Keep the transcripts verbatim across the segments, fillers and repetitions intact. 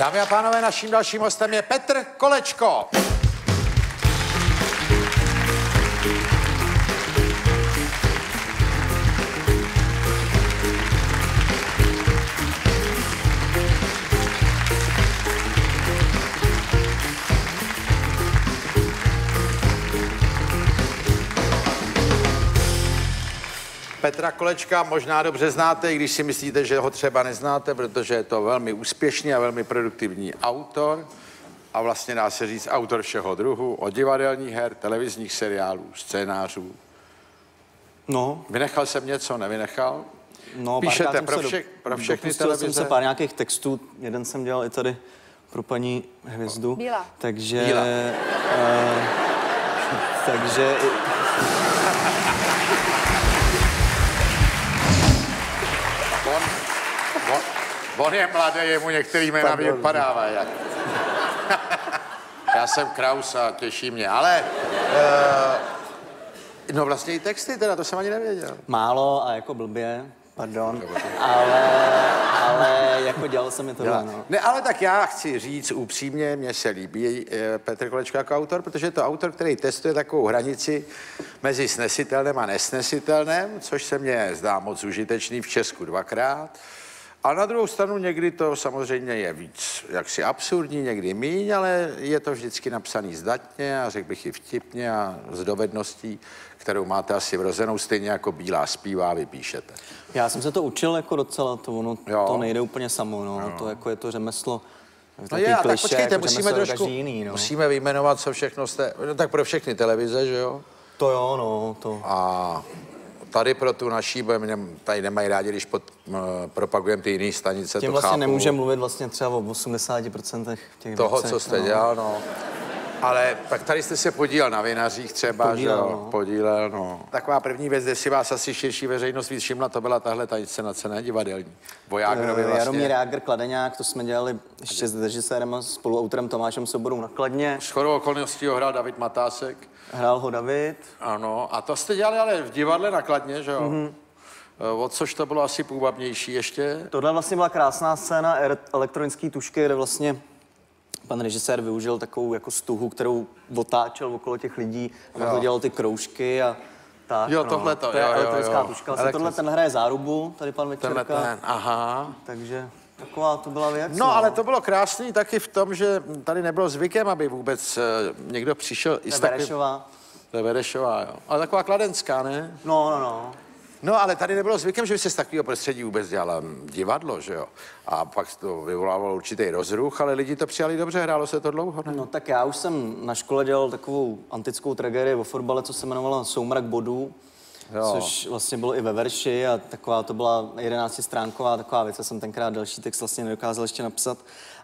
Dámy a pánové, naším dalším hostem je Petr Kolečko. Petra Kolečka možná dobře znáte, i když si myslíte, že ho třeba neznáte, protože je to velmi úspěšný a velmi produktivní autor a vlastně dá se říct autor všeho druhu, od divadelních her, televizních seriálů, scénářů. No. Vynechal jsem něco, nevynechal? No, Píšete pro, vše, pro všechny televize? Jsem se pár nějakých textů, jeden jsem dělal i tady pro paní Hvězdu. Bílá. Takže... Bílá. Uh, takže... On, on, on je mladý, jemu některý jména vypadávají. Já jsem Kraus a těší mě, ale... Uh, no vlastně i texty teda, to jsem ani nevěděl. Málo a jako blbě, pardon, ale, ale jako dělal jsem mi to. No. Ne, ale tak já chci říct upřímně, mně se líbí eh, Petr Kolečko jako autor, protože je to autor, který testuje takovou hranici mezi snesitelným a nesnesitelným, což se mně zdá moc užitečný v Česku dvakrát. A na druhou stranu někdy to samozřejmě je víc jaksi absurdní, někdy míň, ale je to vždycky napsaný zdatně a řekl bych i vtipně a s dovedností, kterou máte asi vrozenou, stejně jako Bílá zpívá a vy píšete. Já jsem se to učil jako docela, to, ono, to nejde úplně samo, no. Jo. To jako je to řemeslo. No je, tak kliše, počkejte, jako musíme trošku, jiný, no. musíme vyjmenovat, co všechno jste, no tak pro všechny televize, že jo? To jo, no, to. A tady pro tu naší, tady nemají rádi, když pod, uh, propagujeme ty jiné stanice, tím to vlastně chápu. nemůžeme mluvit vlastně třeba o osmdesáti procentech těch toho, věcech, co jste no. dělal, no. Ale tak tady jste se podílel na Vinařích třeba, podílel, že jo? No. Podílel, no. Taková první věc, kde si vás asi širší veřejnost víc všimla, to byla tahle ta inscenace, ne divadelní. Vojágrovi vlastně. Jaromír Jágr, Kladeňák, to jsme dělali ještě s režisérem a spoluautorem Tomášem Soborou na Kladně. Shodou okolností ho hrál David Matásek. Hrál ho David. Ano, a to jste dělali ale v divadle na Kladně, že jo? Mm-hmm. O což to bylo asi půvabnější ještě? Tohle vlastně byla krásná scéna elektronické tušky, kde vlastně pan režisér využil takovou jako stuhu, kterou otáčel okolo těch lidí, a to dělal ty kroužky a tak. Jo, no. tohle to, to je jo, elektronická jo, jo. tuška. Vlastně tohle ten hraje zárubu, tady pan Večerka. Tenhle ten, aha. Takže taková to byla věc. No, no, ale to bylo krásný taky v tom, že tady nebylo zvykem, aby vůbec uh, někdo přišel i s takovým... Verešová. To je Verešová, jo. Ale taková kladenská, ne? No, no, no. No, ale tady nebylo zvykem, že by se z takového prostředí vůbec dělala divadlo, že jo? A pak to vyvolávalo určitý rozruch, ale lidi to přijali dobře, hrálo se to dlouho, ne? No tak já už jsem na škole dělal takovou antickou tragédii o fotbale, co se jmenovala Soumrak bodů, jo. Což vlastně bylo i ve verši a taková to byla jedenáctistránková taková věc. Já jsem tenkrát další text vlastně nedokázal ještě napsat.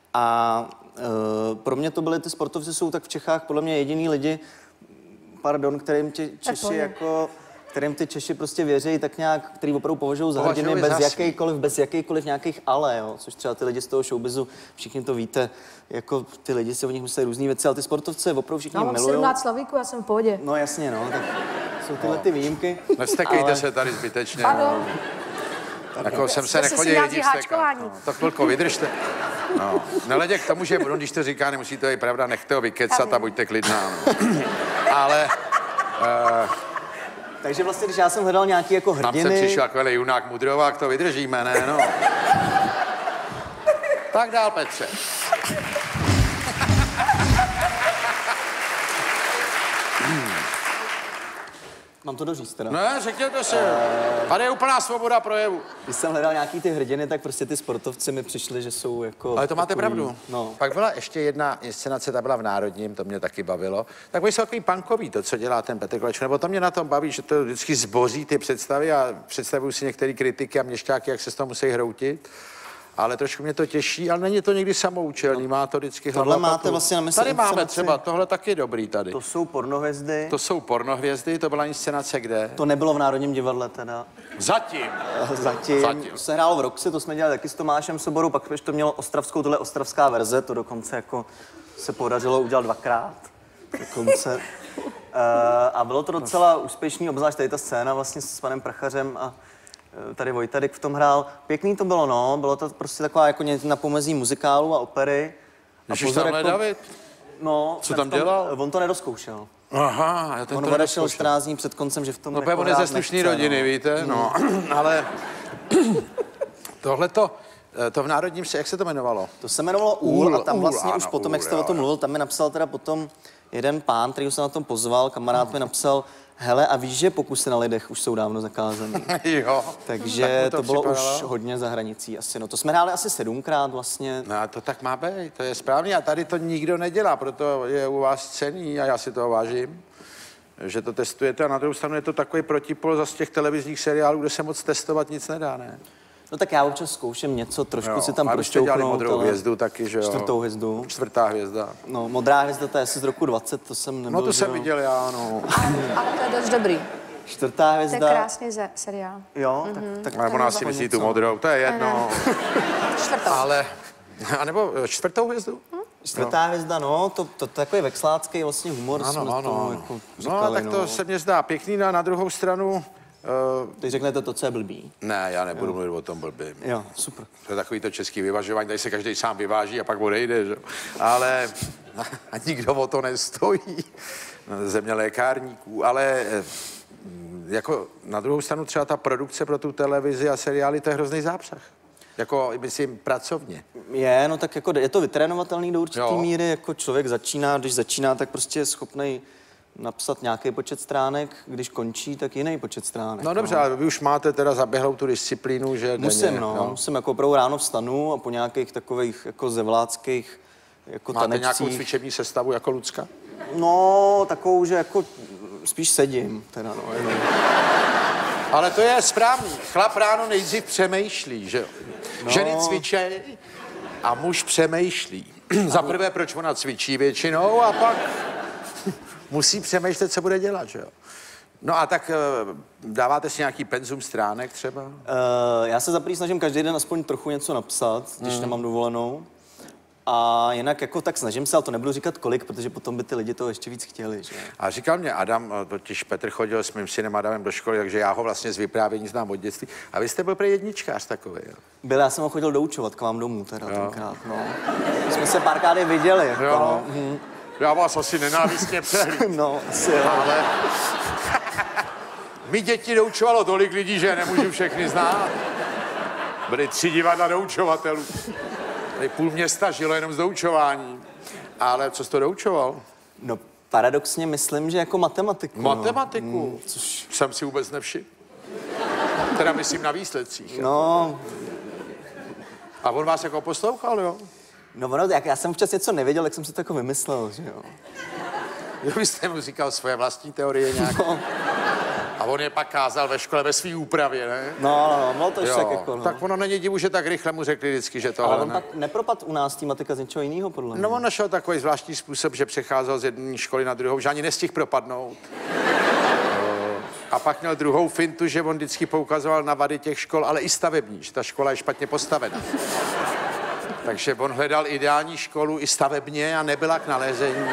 A e, pro mě to byly ty sportovci, jsou tak v Čechách podle mě jediný lidi, pardon, kterým ti Češi jako... kterým ty Češi prostě věří tak nějak, který opravdu považují za hrdiny bez jakýkoliv, bez jakýkoliv nějakých ale, jo, což třeba ty lidi z toho showbizu, všichni to víte, jako ty lidi si o nich myslí různý věci, ale ty sportovci opravdu všichni milují. milujou. Já mám sedmnáct slavíků, já jsem v pohodě. No jasně, no, tak jsou tyhle ty výjimky. Nestekejte ale... se tady zbytečně. Ano. No. Jako jsem se nechodil lidi vstekat. No, tak chvilku vydržte. No. Nehledě k tomu, že když to říká, nemusí to být pravda, nechte ho vykecat a buďte klidná. No. Ale... Uh, Takže vlastně, když já jsem hledal nějaký jako hrdiny... Tam jsem přišel takový junák Mudrovák, to vydržíme, ne, no. Tak dál, Petře. Mám to doříct teda? Ne, řekněte si. Tady je úplná svoboda projevu. Když jsem hledal nějaký ty hrdiny, tak prostě ty sportovci mi přišli, že jsou jako... Ale to máte takový, pravdu. No. Pak byla ještě jedna inscenace, ta byla v Národním, to mě taky bavilo. Tak oni jsou takový punkový, to, co dělá ten Petr Kolečko, nebo to mě na tom baví, že to vždycky zboří ty představy a představuju si některé kritiky a měšťáky, jak se z toho musí hroutit. Ale trošku mě to těší, ale není to někdy samoučelný, má to vždycky hlava. Tohle máte vlastně na mysli Tady máme inscenaci. třeba, tohle taky je dobrý tady. To jsou pornohvězdy. To jsou pornohvězdy, to byla inscenace kde? To nebylo v Národním divadle teda. Zatím. Zatím. Zatím. Se hrálo v Roxy, to jsme dělali taky s Tomášem Soborou, pak to mělo ostravskou, tohle ostravská verze, to dokonce jako se podařilo udělat dvakrát. Dokonce. uh, a bylo to docela úspěšný, obzvlášť tady ta scéna vlastně s panem Prachařem a tady Vojtadek v tom hrál. Pěkný to bylo, no. Bylo to prostě taková jako něco na pomezí muzikálu a opery. A Ježiš, tam jako, David. No, Co tam dělal? On to nedozkoušel. Aha, já ten On to odešel čtrnáct dní před koncem, že v tom No, jako on je ze slušné rodiny, no. víte, no, ale tohleto, to v Národním se, jak se to jmenovalo? To se jmenovalo Úl a tam vlastně Úl, už ano, potom, Úl, jak jste o tom jo. mluvil, tam mi napsal teda potom jeden pán, který se na tom pozval, kamarád mi napsal, hele, a víš, že pokusy na lidech už jsou dávno zakázané. Jo. Takže Tak to, mu to bylo připadalo. už hodně za hranicí asi. No to jsme hráli asi sedmkrát vlastně. No a to tak má být, to je správně a tady to nikdo nedělá, proto je u vás cenný a já si toho vážím, že to testujete a na druhou stranu je to takový protipol zase těch televizních seriálů, kde se moc testovat nic nedá, ne? No tak já občas zkouším něco, trošku Jo, si tam a vy jste dělali prošťouknout. Modrou ale- hvězdu taky, že jo? Čtvrtou hvězdu. Čtvrtá hvězda. No, Modrá hvězda, to je asi z roku dvacet, to jsem nebyl. No to že jsem jo. viděl já, no. Ale to je dost dobrý. Čtvrtá To je hvězda. krásný ze- seriál. Jo, tak, tak Ale ona si to myslí něco. tu modrou, to je jedno. Čtvrtou. Ale, a nebo čtvrtou hvězdu? Čtvrtá hvězda, no, to, to, to takový vexlácký vlastně humor. Ano, jsme ano, tomu ano. Jako No, říkali, tak to se mně zdá pěkný, no a na druhou stranu, uh, Teď řeknete to, co je blbý. ne, já nebudu mluvit o tom blbým. Jo, super. To je takový to český vyvažování, tady se každý sám vyváží a pak odejde, že? Ale a nikdo o to nestojí. Země lékárníků, ale eh, jako na druhou stranu třeba ta produkce pro tu televizi a seriály, to je hrozný zápřah. Jako, myslím, pracovně. Je, no tak jako je to vytrénovatelný do určitý Jo. míry, jako člověk začíná, když začíná, tak prostě je schopný napsat nějaký počet stránek, když končí, tak jiný počet stránek. No dobře, ale vy už máte teda zaběhlou tu disciplínu, že Musím, denně, no, jo. musím jako opravdu ráno vstanu a po nějakých takových jako zevláckých jako Máte tanečcích. nějakou cvičební sestavu jako Lucka? No, takovou, že jako spíš sedím, teda no, jenom. Ale to je správný. Chlap ráno nejdřív přemýšlí, že jo? No. Ženy cvičej a muž přemýšlí. Za prvé, proč ona cvičí většinou a pak musí přemýšlet, co bude dělat, že jo? No a tak eh, dáváte si nějaký penzum stránek třeba? Uh, já se za první snažím každý den aspoň trochu něco napsat, když Mhm. nemám dovolenou. A jinak jako tak snažím se, ale to nebudu říkat kolik, protože potom by ty lidi to ještě víc chtěli, že? A říkal mě Adam, eh, totiž Petr chodil s mým synem Adamem do školy, takže já ho vlastně z vyprávění znám od dětství. A vy jste byl prý jedničkář takový, jo? Byl, já jsem ho chodil doučovat k vám domů teda tenkrát, no. My jsme se párkrát i viděli, jako, Jo. no. Mhm. Já vás asi nenávistně přehlíd. No, asi jo. Ale my děti doučovalo tolik lidí, že je nemůžu všechny znát. Byly tři divadla doučovatelů. Tady půl města žilo jenom z doučování. Ale co jsi to doučoval? No, paradoxně myslím, že jako matematiku. Matematiku. No. Což, Jsem si vůbec nevšiml. Teda myslím na výsledcích. no, A on vás jako poslouchal, jo? no, ono, jak já jsem včas něco nevěděl, tak jsem si to jako vymyslel, že jo. Vy jste mu říkal svoje vlastní teorie nějak. No, A on je pak kázal ve škole ve své úpravě, ne? no, no, no to je tak jako, no. Tak ono není divu, že tak rychle mu řekli vždycky, že tohle Ale on ne. pak nepropad u nás tý matika z něčeho jiného, podle mě. No on našel takový zvláštní způsob, že přecházel z jedné školy na druhou, že ani nestihl propadnout. A pak měl druhou fintu, že on vždycky poukazoval na vady těch škol, ale i stavební, že ta škola je špatně postavená. Takže on hledal ideální školu i stavebně a nebyla k nalezení.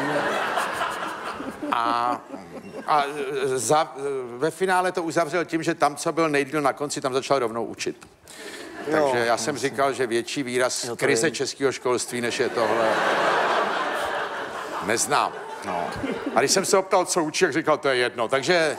A, a za, ve finále to uzavřel tím, že tam, co byl nejdýl na konci, tam začal rovnou učit. Takže já jsem říkal, že větší výraz Jo, to krize je- českého školství, než je tohle, neznám. No. A když jsem se optal, co učí, jak říkal, to je jedno. Takže...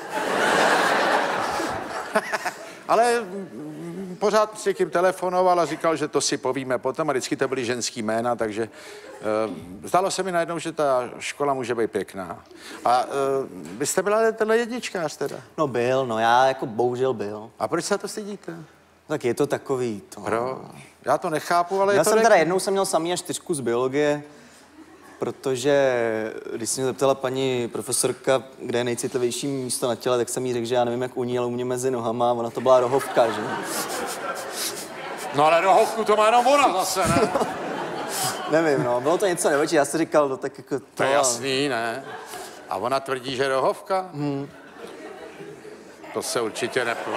Ale mm, pořád s někým telefonoval a říkal, že to si povíme potom a vždycky to byly ženský jména, takže uh, zdálo se mi najednou, že ta škola může být pěkná. A uh, vy jste byla tenhle jedničkář teda. No byl, no já jako bohužel byl. A proč se za to stydíte? Tak je to takový to. Pro? Já to nechápu, ale Já je to... jsem ne- teda jednou jsem měl samý a čtyřku z biologie, protože když se mě zeptala paní profesorka, kde je nejcitlivější místo na těle, tak jsem jí řekl, že já nevím, jak u ní, ale u mě mezi nohama, ona to byla rohovka, že? No ale rohovku to má jenom ona zase, ne? Nevím, no, bylo to něco nevětší, já si říkal, no tak jako to... To je jasný, ne? A ona tvrdí, že rohovka? Hmm. To se určitě neplo.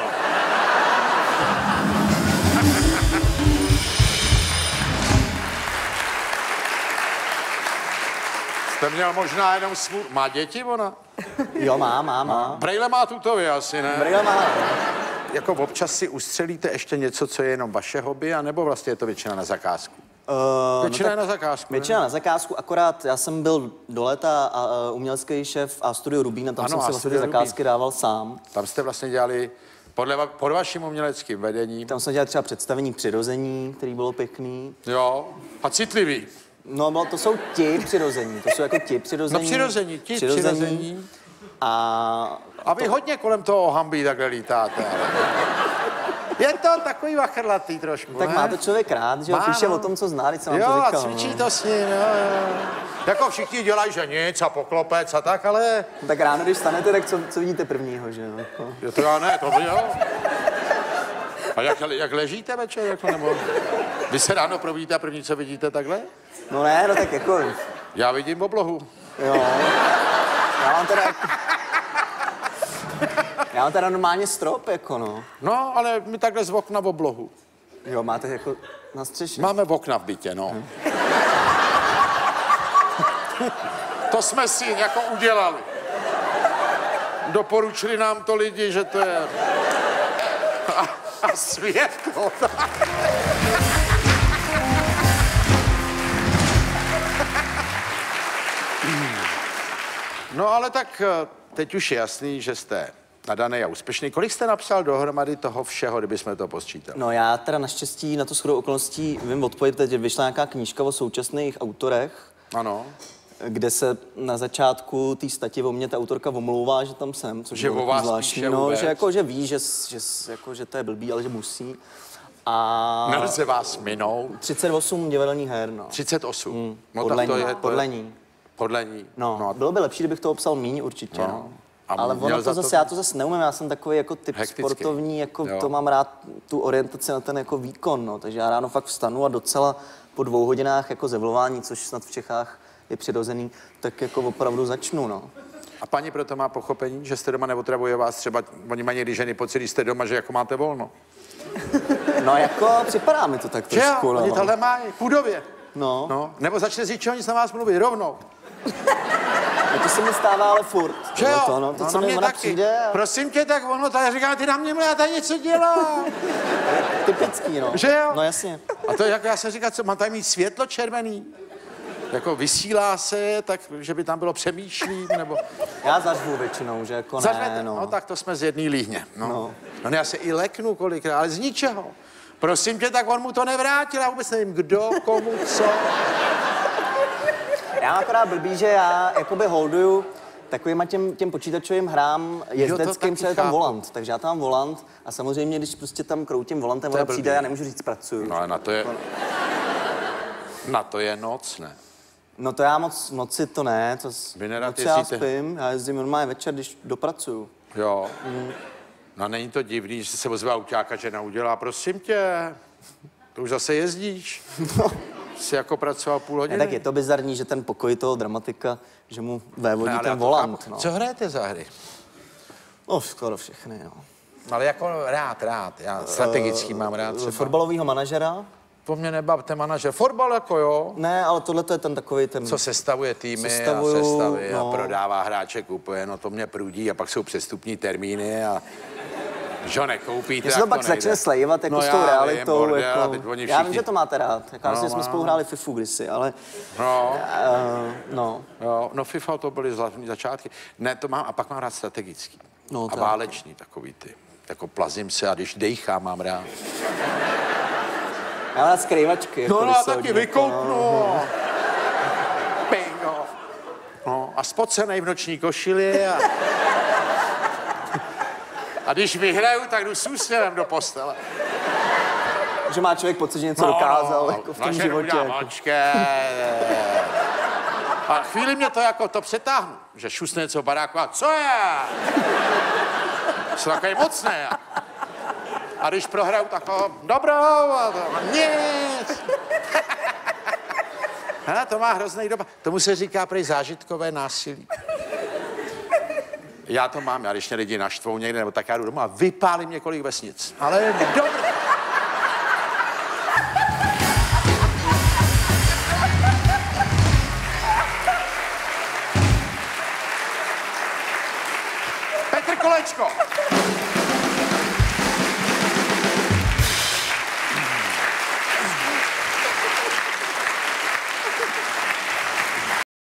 Jste měl možná jenom smůl... Má děti ona? Jo, má, má, má. Brejle má tutově asi, ne? Brýle má, no. jako občas si ustřelíte ještě něco, co je jenom vaše hobby, anebo vlastně je to většina na zakázku? Uh, Většina no je na zakázku. Většina na zakázku, akorát já jsem byl do léta a, a umělecký šéf a studio Rubín a tam Ano, jsem a si vlastně ty Studio zakázky dával sám. Tam jste vlastně dělali podle, va- pod vaším uměleckým vedením. Tam jsem dělal třeba představení k přirození, který bylo pěkný. Jo, a citlivý. No, bylo, to jsou ti přirození, to jsou jako ti přirození. No přirození, ti přirození. A A vy hodně kolem toho ohambí takhle lítáte. Ale... Je to takový vachrlatý trošku, tak ne? má to člověk rád, že jo, Má, píše no. o tom, co zná, když jsem vám Jo, to a říkal. cvičí no. to s ním, jo, jo. Jako všichni dělají, že nic a poklopec a tak, ale... Tak ráno, když stanete, tak co, co vidíte prvního, že jo? Jako. Jo, to já ne, to by jo. A jak, jak ležíte večer, jako, nebo... Vy se ráno probudíte a první, co vidíte, takhle? No ne, no tak jako, Já vidím oblohu. jo. Já mám teda... Já mám teda normálně strop, jako no. No, ale my takhle z okna v oblohu. Jo, máte jako na střeše. Máme okna v bytě, no. To jsme si jako udělali. Doporučili nám to lidi, že to je... A, a světlo. No ale tak teď už je jasný, že jste nadaný a úspěšný. Kolik jste napsal dohromady toho všeho, kdybychom to posčítali? No já teda naštěstí na to shodou okolností vím odpověď, že vyšla nějaká knížka o současných autorech, Ano. kde se na začátku té stati o mě ta autorka omlouvá, že tam jsem, což Že bylo o vás zvláštní, píše no, vůbec. že jako, že ví, že, že, jako, že to je blbý, ale že musí. A Nelze vás minout. třicet osm divadelních her, no. třicet osm. Mm, no, podle tak to ní, je, to podle je, ní. Podle ní. No, no bylo by lepší, kdybych to obsal míň, určitě, No. no. A Ale měl ono za to to- zase, já to zase neumím, já jsem takový jako typ Hektický. sportovní, jako Jo. to mám rád, tu orientaci na ten jako výkon, no. Takže já ráno fakt vstanu a docela po dvou hodinách jako zevlování, což snad v Čechách je přirozený, tak jako opravdu začnu, no. A paní proto má pochopení, že jste doma neotravuje vás třeba, oni mají někdy ženy pocit, když jste doma, že jako máte volno. No jako připadá mi to tak Že jo, trošku, oni no. tohle mají, půdově. No, No, nebo začne si nic na vás mluvit rovnou. no to se mi stává ale furt. Že jo? To, no, to, no, co na mi mě ona taky. přijde, a... Prosím tě, tak ono tady říká, ty na mě mluví, já tady něco dělám. typický, no. Že jo? No jasně. A to jako já jsem říkal, co, mám tady mít světlo červený? Jako vysílá se, tak, že by tam bylo přemýšlím, nebo... Já zařvu většinou, že jako Zařvete? ne, no. No tak to jsme z jedný líhně. No. No. no. Já se i leknu kolikrát, ale z ničeho. Prosím tě, tak on mu to nevrátil, já vůbec nevím, kdo, komu, co. Já mám akorát blbý, že já jakoby holduju takovýma těm, těm počítačovým hrám jezdeckým, taky třeba je tam chápu. volant. Takže já tam mám volant a samozřejmě, když prostě tam kroutím volantem, To je ona přijde, blbý. já nemůžu říct pracuju. No ale na to je... Na to je noc, ne? No to já moc, noci to ne, to s- Vy nerad noci já jezdíte? spím, já jezdím normálně večer, když dopracuju. Jo. Mm. No a není to divný, že se ozve autáka, že neudělá, prosím tě, to už zase jezdíš. Jsi jako pracoval půl Ne, hodiny. tak je to bizarní, že ten pokoj toho dramatika, že mu vévodí Ne, ale já ten to volant. chápu. No. Co hrajete za hry? no, skoro všechny, no. Ale jako rád, rád. Já strategický mám rád třeba. Fotbalovýho manažera? To mě nebavte, manažer. Fotbal jako jo. Ne, ale tohle to je ten takový ten... Co sestavuje týmy Sestavuju, a sestavy no. a prodává hráče, kupuje, no to mě prudí a pak jsou přestupní termíny a když ho nekoupíte, Když se to jak pak nejde. začne slejvat jako No s tou já realitou, vím, bordel, a jako... teď oni Já vím, všichni- že to máte rád. Jako No, no, jsme no. spolu hráli FIFU kdysi, ale... No, Uh, no. jo, no FIFA to byly zlatní začátky. Ne, to mám, a pak mám rád strategický. No, a tak. válečný takový ty. Jako plazím se a když dejchám, mám rád. Já mám rád skrývačky. Jako No, no když a se taky hodně- vykouknu. Bingo. No, a spocenej v noční košili a... A když vyhraju, tak jdu s úsměvem do postele. Že má člověk pocit, že něco dokázal jako v tom naše životě. udělám Jako. očké. A chvíli mě to jako to přetáhnu, že šusne něco v baráku a co je? Jsou takový mocné. A když prohraju, tak o, dobrou a, to, a nic. A to má hrozný doba. Tomu se říká prej zážitkové násilí. Já to mám, já když mě lidi naštvou někde, nebo tak já jdu domů a vypálím několik vesnic. Ale dobře.